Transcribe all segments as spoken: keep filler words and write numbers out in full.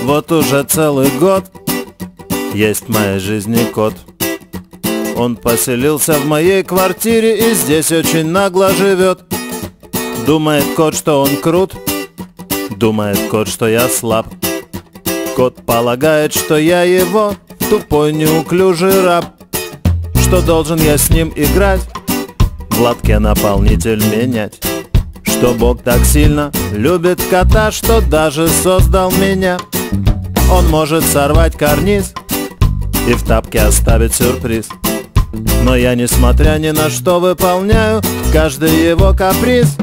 Вот уже целый год есть в моей жизни кот. Он поселился в моей квартире и здесь очень нагло живет. Думает кот, что он крут, думает кот, что я слаб. Кот полагает, что я его тупой неуклюжий раб. Что должен я с ним играть, в лотке наполнитель менять. Что Бог так сильно любит кота, что даже создал меня. Он может сорвать карниз и в тапке оставить сюрприз. Но я, несмотря ни на что, выполняю каждый его каприз.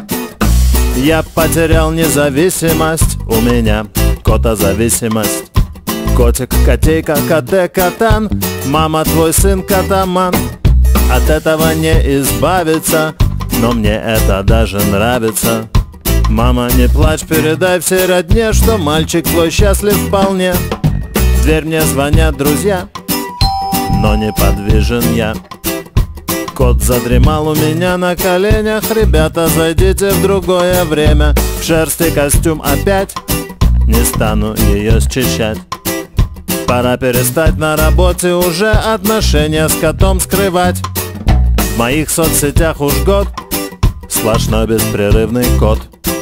Я потерял независимость, у меня котозависимость. Котик, котейка, коте, катан, мама, твой сын катаман. От этого не избавиться, но мне это даже нравится. Мама, не плачь, передай всей родне, что мальчик твой счастлив вполне. В дверь мне звонят друзья, но неподвижен я. Кот задремал у меня на коленях. Ребята, зайдите в другое время. В шерсти костюм опять, не стану ее счищать. Пора перестать на работе уже отношения с котом скрывать. В моих соцсетях уж год сплошной беспрерывный кот.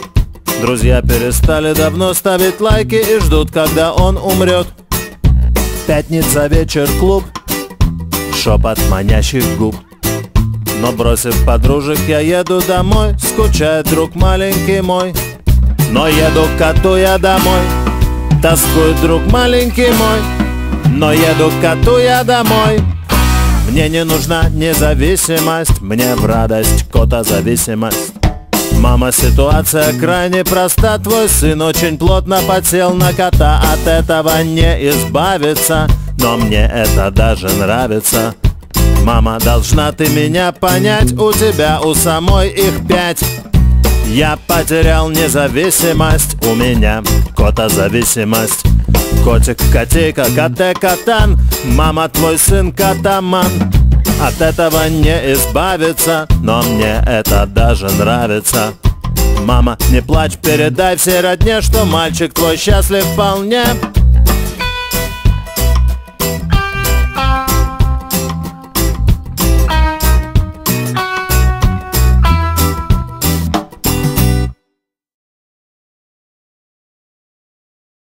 Друзья перестали давно ставить лайки и ждут, когда он умрет. Пятница, вечер, клуб, шепот манящих губ. Но бросив подружек, я еду домой. Скучает друг маленький мой. Но еду к коту я домой. Тоскует друг маленький мой. Но еду к коту я домой. Мне не нужна независимость, мне в радость котозависимость. Мама, ситуация крайне проста. Твой сын очень плотно подсел на кота. От этого не избавиться, но мне это даже нравится. Мама, должна ты меня понять, у тебя у самой их пять. Я потерял независимость, у меня котозависимость. Котик, котейка, коте, катан, мама, твой сын катаман. От этого не избавиться, но мне это даже нравится. Мама, не плачь, передай всей родне, что мальчик твой счастлив вполне.